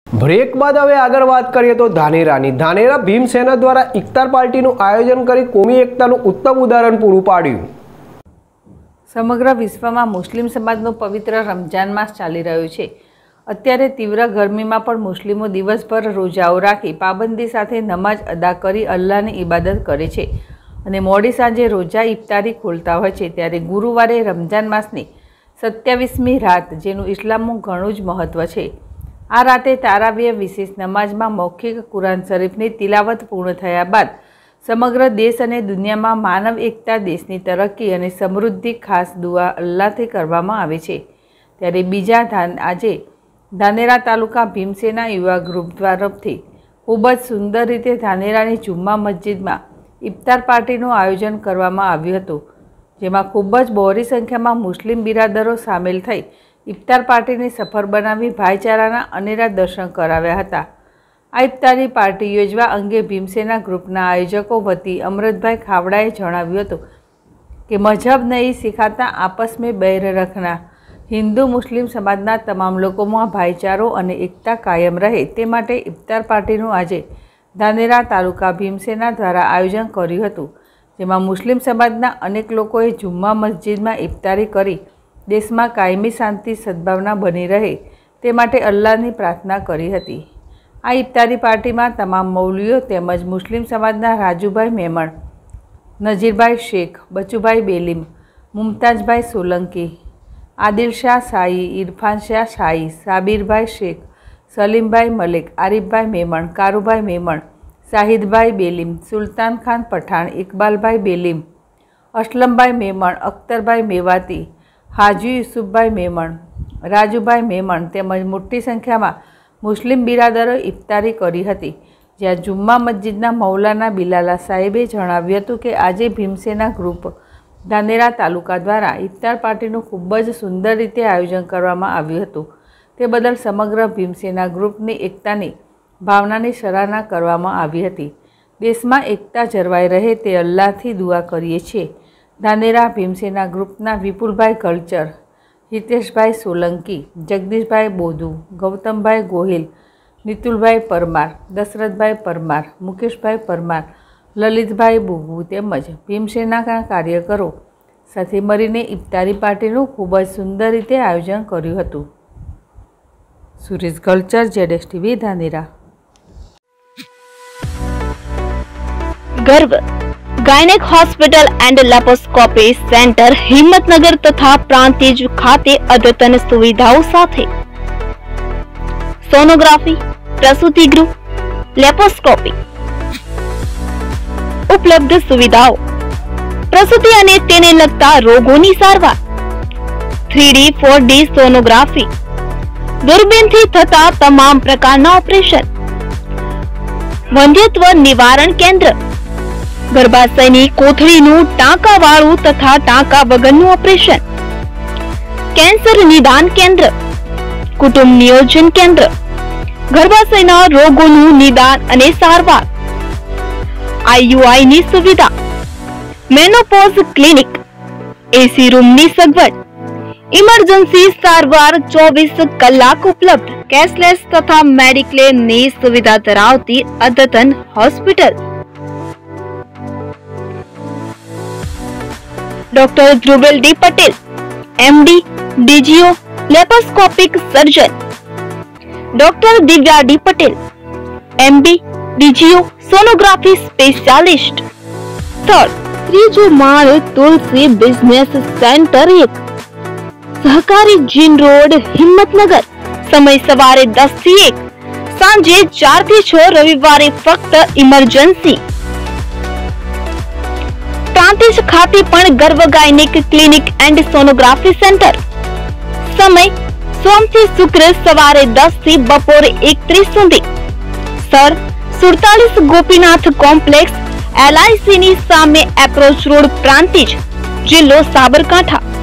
Break બાદ હવે આગળ વાત કરીએ તો ધાનેરા ભીમસેના દ્વારા ઇફતાર પાર્ટીનું આયોજન કરી કોમી એકતાનું ઉત્તમ ઉદાહરણ પૂરું પાડ્યું। સમગ્ર વિશ્વમાં મુસ્લિમ સમાજનો પવિત્ર રમજાન માસ ચાલી રહ્યો છે। અત્યારે તીવ્ર ગરમીમાં પણ મુસ્લિમો દિવસભર રોજાઓ રાખી પાબંદી સાથે નમાઝ અદા કરી અલ્લાહની ઇબાદત કરે છે અને મોડી સાંજે રોજા ઇફતારી ખોલતા હોય છે। ત્યારે ગુરુવારે રમજાન માસની 27મી રાત, જેનું ઇસ્લામમાં ઘણું જ મહત્વ છે। આ રાતે તારાવીહ વિશેષ નમાઝમાં મૌખિક કુરાન શરીફની તિલાવત પૂર્ણ થયા બાદ સમગ્ર દેશ અને દુનિયામાં માનવ એકતા, દેશની તરક્કી અને સમૃદ્ધિ ખાસ દુઆ અલ્લાહથી કરવામાં આવે છે। ત્યારે બીજા આજે ધાનેરા તાલુકા ભીમસેના યુવા ગ્રુપ તરફથી ખૂબ જ સુંદર રીતે ધાનેરાની જુમ્મા મસ્જિદમાં ઇફતાર પાર્ટીનું આયોજન કરવામાં આવ્યું હતું, જેમાં ખૂબ જ બહોળી સંખ્યામાં મુસ્લિમ બિરાદરો સામેલ થઈ ઇફતાર પાર્ટીને સફળ બનાવી ભાઈચારાના અનેરા દર્શન કરાવ્યા હતા। આ ઇફતારી પાર્ટી યોજવા અંગે ભીમસેના ગ્રુપના આયોજકો વતી અમૃતભાઈ ખાવડાએ જણાવ્યું હતું કે મજહબ નહીં સિખાતા આપસ મેં બૈર રખના, હિન્દુ મુસ્લિમ સમાજના તમામ લોકોમાં ભાઈચારો અને એકતા કાયમ રહે તે માટે ઇફતાર પાર્ટીનું આજે ધાનેરા તાલુકા ભીમસેના દ્વારા આયોજન કર્યું હતું, જેમાં મુસ્લિમ સમાજના અનેક લોકોએ જુમ્મા મસ્જિદમાં ઇફતારી કરી દેશમાં કાયમી શાંતિ સદભાવના બની રહે તે માટે અલ્લાહની પ્રાર્થના કરી હતી। આ ઇફતારી પાર્ટીમાં તમામ મૌલવીઓ તેમજ મુસ્લિમ સમાજના રાજુભાઈ મેમણ, નજીરભાઈ શેખ, બચુભાઈ બેલીમ, મુમતાજભાઈ સોલંકી, આદિલશાહ શાહી, ઇરફાન શાહ શાહી, સાબિરભાઈ શેખ, સલીમભાઈ મલિક, આરિફભાઈ મેમણ, કારુભાઈ મેમણ, શાહિદભાઈ બેલીમ, સુલતાન ખાન પઠાણ, ઇકબાલભાઈ બેલીમ, અસલમભાઈ મેમણ, અખ્તરભાઈ મેવાતી, હાજી યુસુફભાઈ મેમણ, રાજુભાઈ મેમણ તેમજ મોટી સંખ્યામાં મુસ્લિમ બિરાદરોએ ઇફતારી કરી હતી। જ્યાં જુમ્મા મસ્જિદના મૌલાના બિલાલા સાહેબે જણાવ્યું હતું કે આજે ભીમસેના ગ્રુપ ધાનેરા તાલુકા દ્વારા ઇફતાર પાર્ટીનું ખૂબ જ સુંદર રીતે આયોજન કરવામાં આવ્યું હતું। તે બદલ સમગ્ર ભીમસેના ગ્રુપની એકતાની ભાવનાની સરાહના કરવામાં આવી હતી। દેશમાં એકતા જળવાઈ રહે તે અલ્લાહથી દુઆ કરીએ છીએ। ધાનેરા ભીમસેના ગ્રુપના વિપુલભાઈ કલ્ચર, હિતેશભાઈ સોલંકી, જગદીશભાઈ બોધુ, ગૌતમભાઈ ગોહિલ, નિતુલભાઈ પરમાર, દશરથભાઈ પરમાર, મુકેશભાઈ પરમાર, લલિતભાઈ બુગુ તેમજ ભીમસેનાના કાર્યકરો સાથે મળીને ઇફતારી પાર્ટીનું ખૂબ જ સુંદર રીતે આયોજન કર્યું હતું। Suresh Kalchar, ZS TV, Dhanera. Garv gynaec hospital and laparoscopy centre Himmatnagar तथा प्रांतिज खाते अद्यतन सुविधाओं साथे सोनोग्राफी, प्रसूति गृह, लेप्रोस्कोपी उपलब्ध सुविधाओं, प्रसूति अने तेने लगता रोगोनी सारवार, 3D 4D सोनोग्राफी, दूरबीन थी थता तमाम प्रकारना ऑपरेशन, वंध्यत्व निवारण केंद्र, गर्भाशयनी कोथळीનું ટાંકાવાળું તથા ટાંકા વગરનું ઓપરેશન, કેન્સર નિદાન કેન્દ્ર, કુટુંબ નિયોજન કેન્દ્ર, ગર્ભાશયના રોગોનું નિદાન અને સારવાર, આઈયુઆઈ ની સુવિધા, મેનોપોઝ ક્લિનિક, એસી રૂમની સગવડ, ઇમરજન્સી સારવાર 24 કલાક ઉપલબ્ધ, કેશલેસ તથા મેડિક્લેમ ની સુવિધા ધરાવતી અદ્યતન hospital. Doctor Dhruvel D Patel, MD, DGO, laparoscopic surgeon, doctor Divya D Patel, MD, DGO, sonography specialist. Third, त्रीजो माळ तुलसी बिजनेस सेंटर 1, सहकारी जीन रोड, हिम्मतनगर। समय सवारे 10 થી 1, सांजे 4 થી 6, रविवारे फक्त इमरजेंसी। प्रांतिज खाते पण Garv gynaec clinic and sonography centre. समय सोम થી શુક્ર સવારે 10 થી બપોરે 1:30 સુધી। સર 47 ગોપીનાથ કોમ્પ્લેક્સ, LIC ની સામે એપ્રોચ રોડ, પ્રાંતિજ, જિલ્લો સાબરકાંઠા।